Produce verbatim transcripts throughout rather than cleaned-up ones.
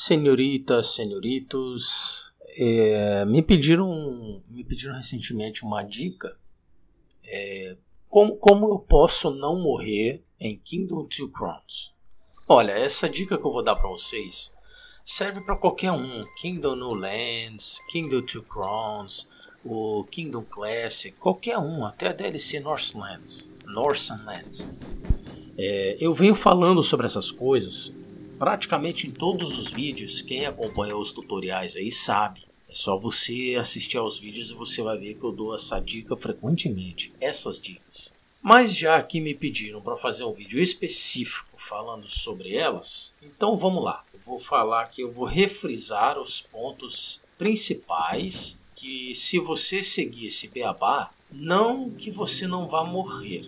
Senhoritas, senhoritos, é, me pediram me pediram recentemente uma dica, é, como, como eu posso não morrer em Kingdom Two Crowns. Olha, essa dica que eu vou dar para vocês serve para qualquer um, Kingdom New Lands, Kingdom Two Crowns, o Kingdom Classic, qualquer um, até a D L C Northlands, Northlands. É, eu venho falando sobre essas coisas praticamente em todos os vídeos. Quem acompanha os tutoriais aí sabe. É só você assistir aos vídeos e você vai ver que eu dou essa dica frequentemente. Essas dicas. Mas já que me pediram para fazer um vídeo específico falando sobre elas, então vamos lá. Eu vou falar que eu vou refrisar os pontos principais que, se você seguir esse beabá, não que você não vá morrer.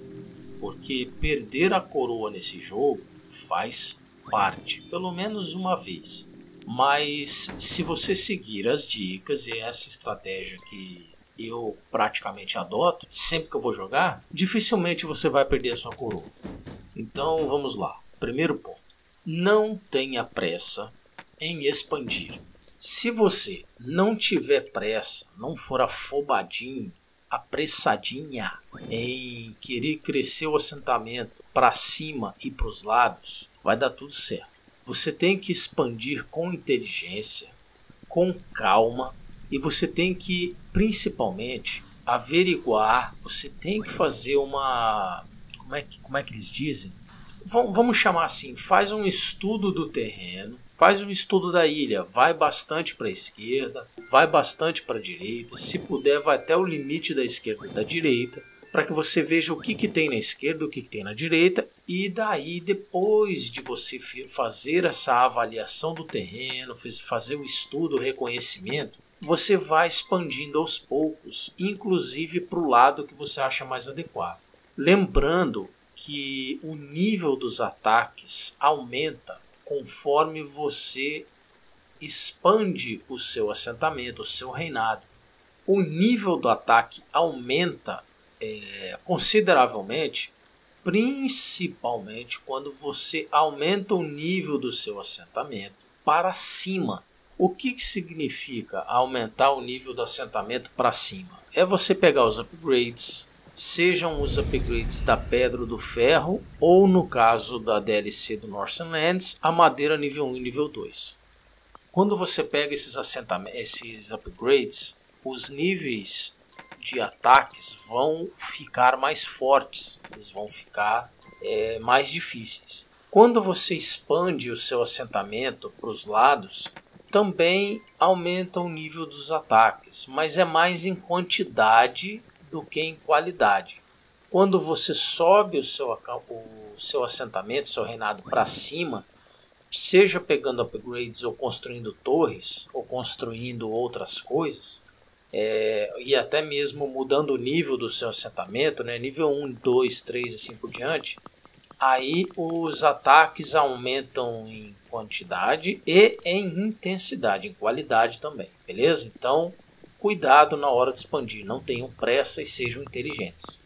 Porque perder a coroa nesse jogo faz parte, pelo menos uma vez. Mas se você seguir as dicas e essa estratégia que eu praticamente adoto, sempre que eu vou jogar, dificilmente você vai perder a sua coroa. Então vamos lá. Primeiro ponto. Não tenha pressa em expandir. Se você não tiver pressa, não for afobadinho, apressadinha em querer crescer o assentamento para cima e para os lados, vai dar tudo certo. Você tem que expandir com inteligência, com calma, e você tem que, principalmente, averiguar, você tem que fazer uma... Como é que, como é que eles dizem? V- vamos chamar assim, faz um estudo do terreno, faz um estudo da ilha, vai bastante para a esquerda, vai bastante para a direita, se puder vai até o limite da esquerda e da direita, para que você veja o que, que tem na esquerda, o que, que tem na direita, e daí depois de você fazer essa avaliação do terreno, fazer o estudo, o reconhecimento, você vai expandindo aos poucos, inclusive para o lado que você acha mais adequado. Lembrando que o nível dos ataques aumenta conforme você expande o seu assentamento, o seu reinado. O nível do ataque aumenta é, consideravelmente, principalmente quando você aumenta o nível do seu assentamento para cima. O que, que significa aumentar o nível do assentamento para cima? É você pegar os upgrades, sejam os upgrades da Pedra ou do Ferro, ou no caso da D L C do Northlands, a madeira nível um e nível dois. Quando você pega esses, assentamentos, esses upgrades, os níveis de ataques vão ficar mais fortes, eles vão ficar é, mais difíceis. Quando você expande o seu assentamento para os lados, também aumenta o nível dos ataques, mas é mais em quantidade do que em qualidade. Quando você sobe o seu, o seu assentamento, seu reinado para cima, seja pegando upgrades ou construindo torres, ou construindo outras coisas, é, e até mesmo mudando o nível do seu assentamento, né, nível um, dois, três e assim por diante, aí os ataques aumentam em quantidade e em intensidade, em qualidade também, beleza? Então, cuidado na hora de expandir, não tenham pressa e sejam inteligentes.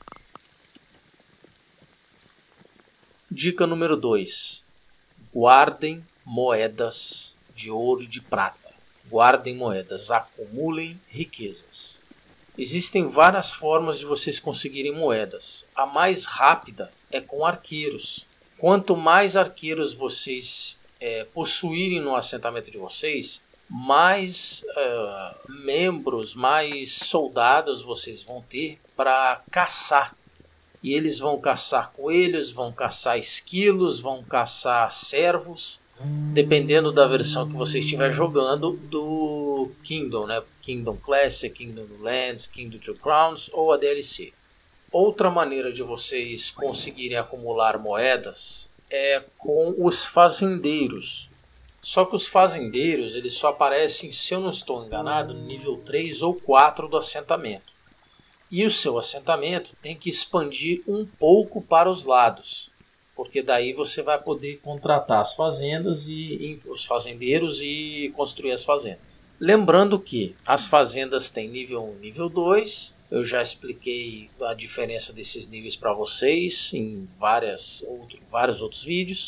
Dica número dois. Guardem moedas de ouro e de prata. Guardem moedas, acumulem riquezas. Existem várias formas de vocês conseguirem moedas. A mais rápida é com arqueiros. Quanto mais arqueiros vocês é, possuírem no assentamento de vocês, mais uh, membros, mais soldados vocês vão ter para caçar. E eles vão caçar coelhos, vão caçar esquilos, vão caçar cervos, dependendo da versão que você estiver jogando do Kingdom, né? Kingdom Classic, Kingdom Lands, Kingdom Two Crowns ou a D L C. Outra maneira de vocês conseguirem acumular moedas é com os fazendeiros. Só que os fazendeiros eles só aparecem, se eu não estou enganado, no nível três ou quatro do assentamento. E o seu assentamento tem que expandir um pouco para os lados, porque daí você vai poder contratar as fazendas e, e os fazendeiros e construir as fazendas. Lembrando que as fazendas têm nível um e nível dois. Eu já expliquei a diferença desses níveis para vocês em várias outro, vários outros vídeos.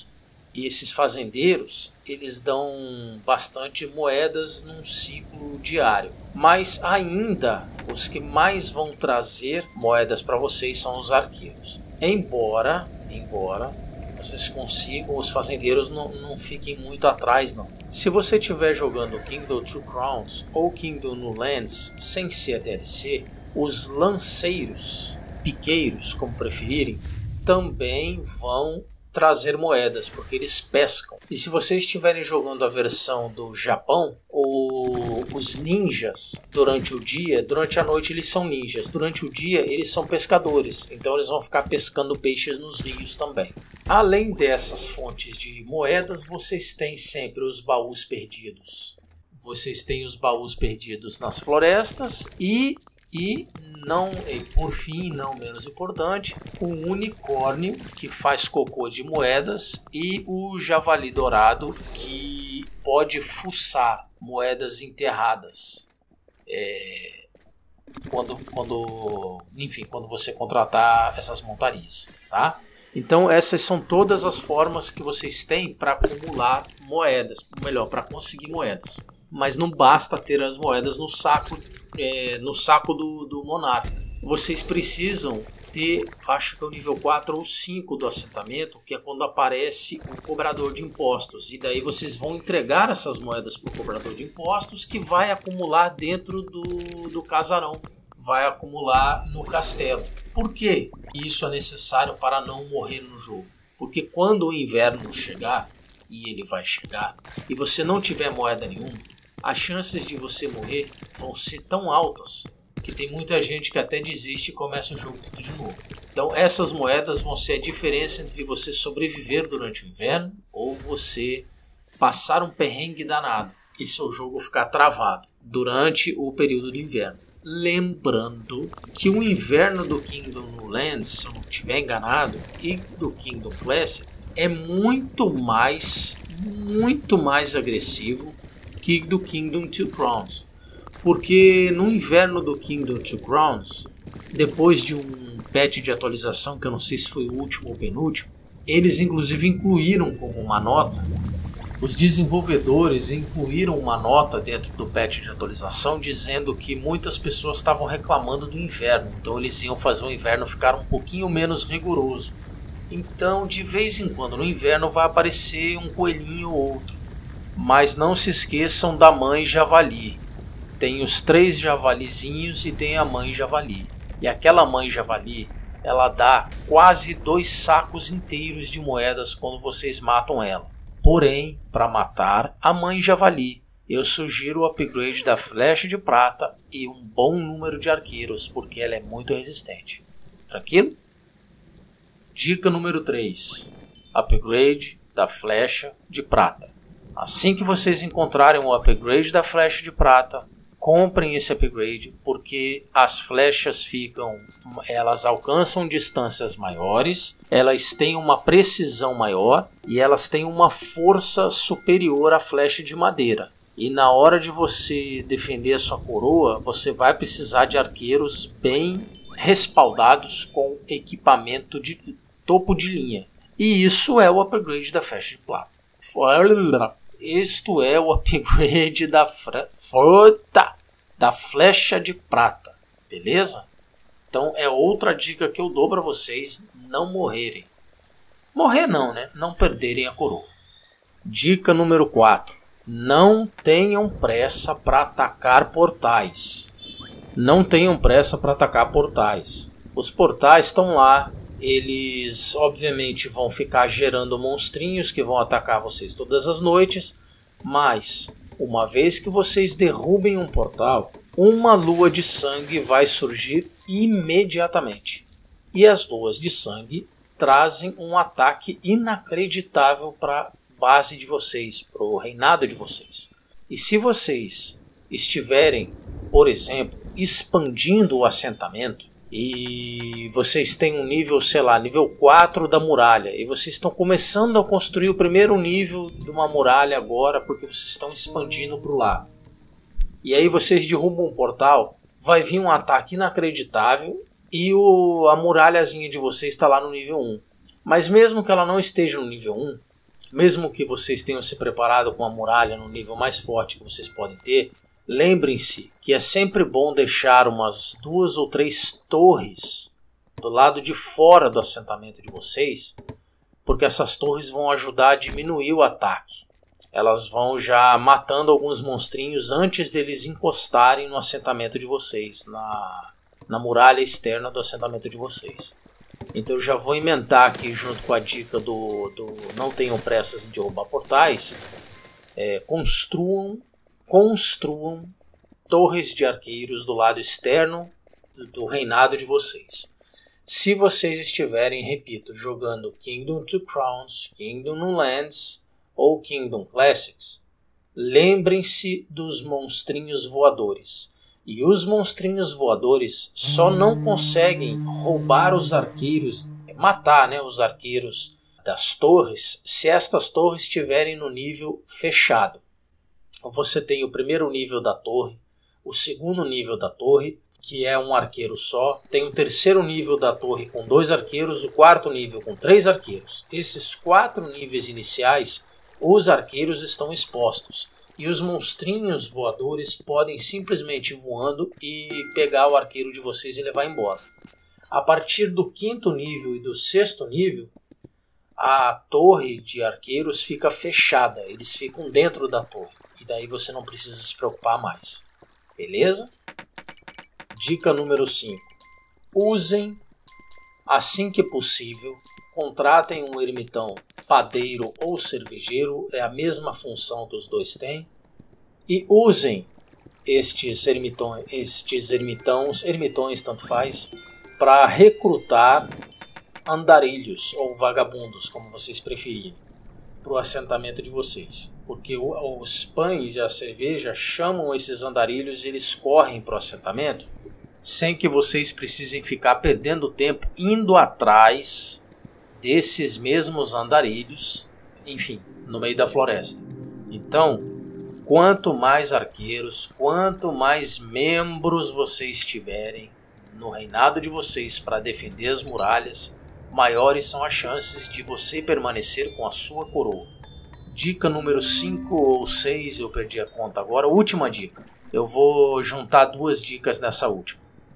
E esses fazendeiros, eles dão bastante moedas num ciclo diário. Mas ainda os que mais vão trazer moedas para vocês são os arqueiros. Embora, embora vocês consigam, os fazendeiros não, não fiquem muito atrás não. Se você estiver jogando Kingdom Two Crowns ou Kingdom New Lands sem ser D L C, os lanceiros, piqueiros, como preferirem, também vão trazer moedas, porque eles pescam. E se vocês estiverem jogando a versão do Japão, o, os ninjas durante o dia, durante a noite eles são ninjas, durante o dia eles são pescadores, então eles vão ficar pescando peixes nos rios também. Além dessas fontes de moedas, vocês têm sempre os baús perdidos. Vocês têm os baús perdidos nas florestas e E, não, e por fim, não menos importante, o unicórnio que faz cocô de moedas e o javali dourado que pode fuçar moedas enterradas. É, quando, quando, enfim, quando você contratar essas montarias, tá? Então essas são todas as formas que vocês têm para acumular moedas, melhor, para conseguir moedas. Mas não basta ter as moedas no saco, é, no saco do, do monarca. Vocês precisam ter, acho que é o nível quatro ou cinco do assentamento, que é quando aparece o cobrador de impostos. E daí vocês vão entregar essas moedas para o cobrador de impostos, que vai acumular dentro do, do casarão. Vai acumular no castelo. Por quê? Isso é necessário para não morrer no jogo. Porque quando o inverno chegar, e ele vai chegar, e você não tiver moeda nenhuma, as chances de você morrer vão ser tão altas que tem muita gente que até desiste e começa o jogo tudo de novo. Então essas moedas vão ser a diferença entre você sobreviver durante o inverno ou você passar um perrengue danado e seu jogo ficar travado durante o período de inverno. Lembrando que o inverno do Kingdom New Lands, se eu não estiver enganado, e do Kingdom Classic é muito mais, muito mais agressivo que do Kingdom Two Crowns, porque no inverno do Kingdom Two Crowns, depois de um patch de atualização, que eu não sei se foi o último ou penúltimo, eles inclusive incluíram como uma nota, os desenvolvedores incluíram uma nota dentro do patch de atualização dizendo que muitas pessoas estavam reclamando do inverno, então eles iam fazer o inverno ficar um pouquinho menos rigoroso. Então de vez em quando no inverno vai aparecer um coelhinho ou outro. Mas não se esqueçam da mãe javali. Tem os três javalizinhos e tem a mãe javali. E aquela mãe javali, ela dá quase dois sacos inteiros de moedas quando vocês matam ela. Porém, para matar a mãe javali, eu sugiro o upgrade da flecha de prata e um bom número de arqueiros, porque ela é muito resistente. Tranquilo? Dica número três. Upgrade da flecha de prata. Assim que vocês encontrarem o upgrade da flecha de prata, comprem esse upgrade, porque as flechas ficam, elas alcançam distâncias maiores, elas têm uma precisão maior e elas têm uma força superior à flecha de madeira. E na hora de você defender a sua coroa, você vai precisar de arqueiros bem respaldados com equipamento de topo de linha. E isso é o upgrade da flecha de prata. Isto é o upgrade da, da flecha de prata, beleza? Então é outra dica que eu dou para vocês não morrerem. Morrer não, né? Não perderem a coroa. Dica número quatro. Não tenham pressa para atacar portais. Não tenham pressa para atacar portais. Os portais estão lá. Eles obviamente vão ficar gerando monstrinhos que vão atacar vocês todas as noites, mas uma vez que vocês derrubem um portal, uma lua de sangue vai surgir imediatamente. E as luas de sangue trazem um ataque inacreditável para a base de vocês, para o reinado de vocês. E se vocês estiverem, por exemplo, expandindo o assentamento, e vocês têm um nível, sei lá, nível quatro da muralha, e vocês estão começando a construir o primeiro nível de uma muralha agora, porque vocês estão expandindo para o lado. E aí vocês derrubam um portal, vai vir um ataque inacreditável, e o, a muralhazinha de vocês está lá no nível um. Mas mesmo que ela não esteja no nível um, mesmo que vocês tenham se preparado com a muralha no nível mais forte que vocês podem ter, lembrem-se que é sempre bom deixar umas duas ou três torres do lado de fora do assentamento de vocês, porque essas torres vão ajudar a diminuir o ataque. Elas vão já matando alguns monstrinhos antes deles encostarem no assentamento de vocês, na, na muralha externa do assentamento de vocês. Então eu já vou emendar aqui junto com a dica do, do não tenham pressas de derrubar portais. É, construam, construam torres de arqueiros do lado externo do, do reinado de vocês. Se vocês estiverem, repito, jogando Kingdom Two Crowns, Kingdom Lands ou Kingdom Classics, lembrem-se dos monstrinhos voadores. E os monstrinhos voadores só não conseguem roubar os arqueiros, matar, né, os arqueiros das torres, se estas torres estiverem no nível fechado. Você tem o primeiro nível da torre, o segundo nível da torre, que é um arqueiro só, tem o terceiro nível da torre com dois arqueiros, o quarto nível com três arqueiros. Esses quatro níveis iniciais, os arqueiros estão expostos. E os monstrinhos voadores podem simplesmente ir voando e pegar o arqueiro de vocês e levar embora. A partir do quinto nível e do sexto nível, a torre de arqueiros fica fechada. Eles ficam dentro da torre. E daí você não precisa se preocupar mais. Beleza? Dica número cinco. Usem, assim que possível, contratem um ermitão padeiro ou cervejeiro, é a mesma função que os dois têm, e usem estes ermitões, estes ermitãos, ermitões tanto faz, para recrutar andarilhos ou vagabundos, como vocês preferirem, para o assentamento de vocês, porque os pães e a cerveja chamam esses andarilhos e eles correm para o assentamento, sem que vocês precisem ficar perdendo tempo indo atrás desses mesmos andarilhos, enfim, no meio da floresta. Então, quanto mais arqueiros, quanto mais membros vocês tiverem no reinado de vocês para defender as muralhas, maiores são as chances de você permanecer com a sua coroa. Dica número cinco ou seis, eu perdi a conta agora, última dica. Eu vou juntar duas dicas nessa última.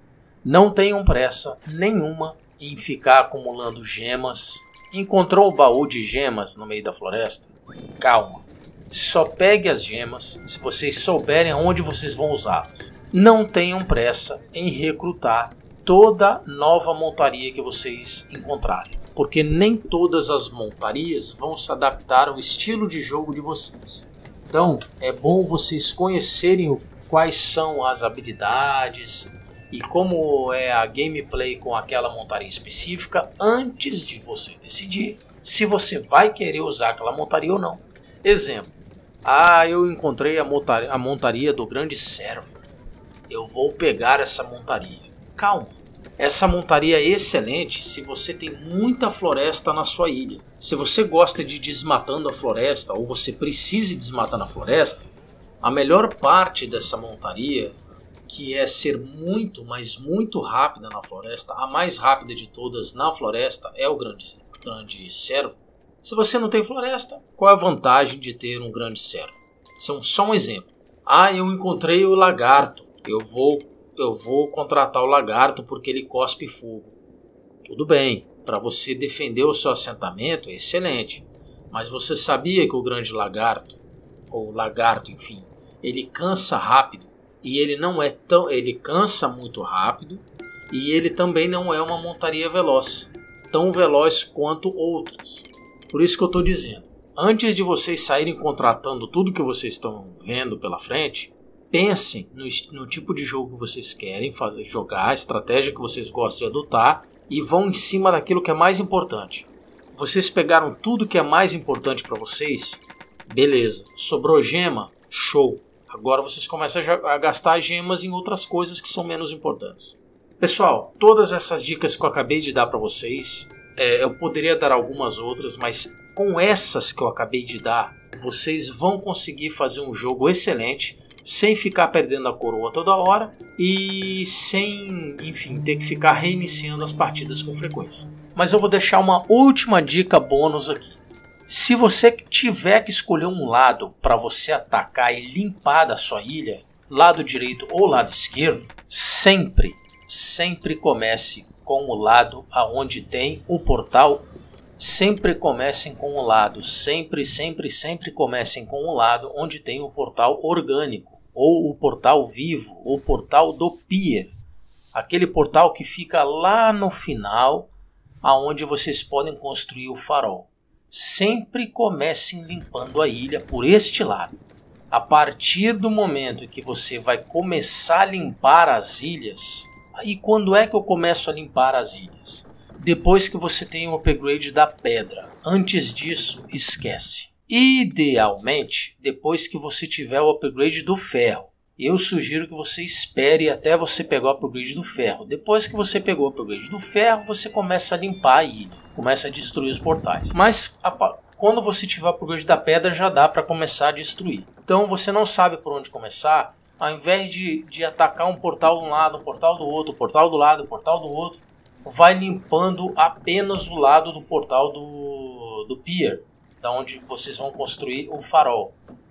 Não tenham pressa nenhuma em ficar acumulando gemas. Encontrou o baú de gemas no meio da floresta? Calma. Só pegue as gemas se vocês souberem aonde vocês vão usá-las. Não tenham pressa em recrutar toda nova montaria que vocês encontrarem, porque nem todas as montarias vão se adaptar ao estilo de jogo de vocês. Então é bom vocês conhecerem quais são as habilidades e como é a gameplay com aquela montaria específica antes de você decidir se você vai querer usar aquela montaria ou não. Exemplo, ah, eu encontrei a montaria, a montaria do grande servo, eu vou pegar essa montaria. Calma, essa montaria é excelente se você tem muita floresta na sua ilha. Se você gosta de ir desmatando a floresta ou você precisa desmatar na floresta, a melhor parte dessa montaria, que é ser muito, mas muito rápida na floresta, a mais rápida de todas na floresta é o grande, grande servo. Se você não tem floresta, qual é a vantagem de ter um grande servo? São só um exemplo. Ah, eu encontrei o lagarto, eu vou, eu vou contratar o lagarto porque ele cospe fogo. Tudo bem, para você defender o seu assentamento é excelente, mas você sabia que o grande lagarto, ou lagarto enfim, ele cansa rápido? E ele não é tão, ele cansa muito rápido e ele também não é uma montaria veloz, tão veloz quanto outras. Por isso que eu estou dizendo, antes de vocês saírem contratando tudo que vocês estão vendo pela frente, pensem no, no tipo de jogo que vocês querem fazer, jogar, a estratégia que vocês gostam de adotar e vão em cima daquilo que é mais importante. Vocês pegaram tudo que é mais importante para vocês, beleza, sobrou gema, show. Agora vocês começam a gastar gemas em outras coisas que são menos importantes. Pessoal, todas essas dicas que eu acabei de dar para vocês, é, eu poderia dar algumas outras, mas com essas que eu acabei de dar, vocês vão conseguir fazer um jogo excelente, sem ficar perdendo a coroa toda hora e sem, enfim, ter que ficar reiniciando as partidas com frequência. Mas eu vou deixar uma última dica bônus aqui. Se você tiver que escolher um lado para você atacar e limpar da sua ilha, lado direito ou lado esquerdo, sempre, sempre comece com o lado aonde tem o portal. Sempre comecem com o lado, sempre, sempre, sempre comecem com o lado onde tem o portal orgânico, ou o portal vivo, ou o portal do pier. Aquele portal que fica lá no final, aonde vocês podem construir o farol. Sempre comecem limpando a ilha por este lado. A partir do momento que você vai começar a limpar as ilhas, aí quando é que eu começo a limpar as ilhas? Depois que você tem o upgrade da pedra. Antes disso, esquece. Idealmente, depois que você tiver o upgrade do ferro. Eu sugiro que você espere até você pegar o upgrade do ferro. Depois que você pegou o upgrade do ferro, você começa a limpar a ilha. Começa a destruir os portais. Mas a, quando você tiver o upgrade da pedra, já dá para começar a destruir. Então você não sabe por onde começar. Ao invés de, de atacar um portal de um lado, um portal do outro, um portal do lado, um portal do outro, vai limpando apenas o lado do portal do, do pier, da onde vocês vão construir o farol.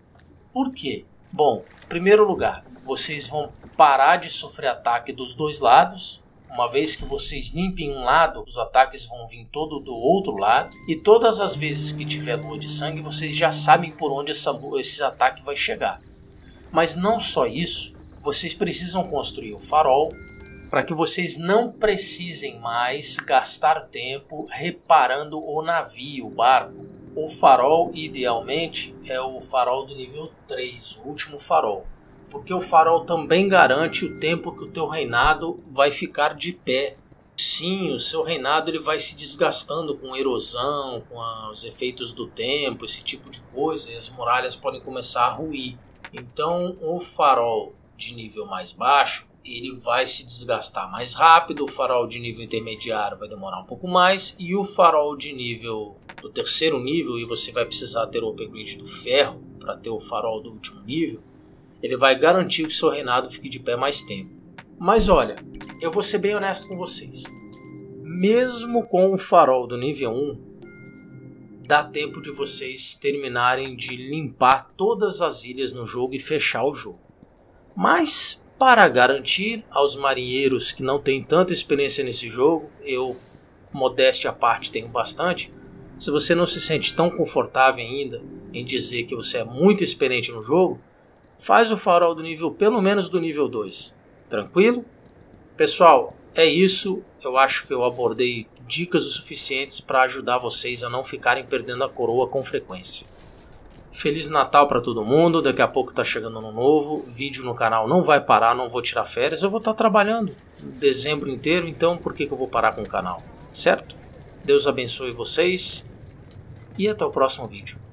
Por quê? Bom, em primeiro lugar, vocês vão parar de sofrer ataque dos dois lados. Uma vez que vocês limpem um lado, os ataques vão vir todo do outro lado. E todas as vezes que tiver lua de sangue, vocês já sabem por onde essa lua, esse ataque vai chegar. Mas não só isso, vocês precisam construir o farol, para que vocês não precisem mais gastar tempo reparando o navio, o barco. O farol, idealmente, é o farol do nível três, o último farol. Porque o farol também garante o tempo que o teu reinado vai ficar de pé. Sim, o seu reinado ele vai se desgastando com erosão, com os efeitos do tempo, esse tipo de coisa, e as muralhas podem começar a ruir. Então, o farol de nível mais baixo, ele vai se desgastar mais rápido, o farol de nível intermediário vai demorar um pouco mais, e o farol de nível do terceiro nível, e você vai precisar ter o upgrade do ferro para ter o farol do último nível, ele vai garantir que o seu reinado fique de pé mais tempo. Mas olha, eu vou ser bem honesto com vocês, mesmo com o farol do nível um, dá tempo de vocês terminarem de limpar todas as ilhas no jogo e fechar o jogo. Mas para garantir aos marinheiros que não têm tanta experiência nesse jogo, eu, modéstia à parte, tenho bastante. Se você não se sente tão confortável ainda em dizer que você é muito experiente no jogo, faz o farol do nível, pelo menos do nível dois. Tranquilo? Pessoal, é isso. Eu acho que eu abordei dicas o suficientes para ajudar vocês a não ficarem perdendo a coroa com frequência. Feliz Natal para todo mundo, daqui a pouco tá chegando ano novo, vídeo no canal não vai parar, não vou tirar férias, eu vou estar trabalhando dezembro inteiro, então por que que eu vou parar com o canal, certo? Deus abençoe vocês e até o próximo vídeo.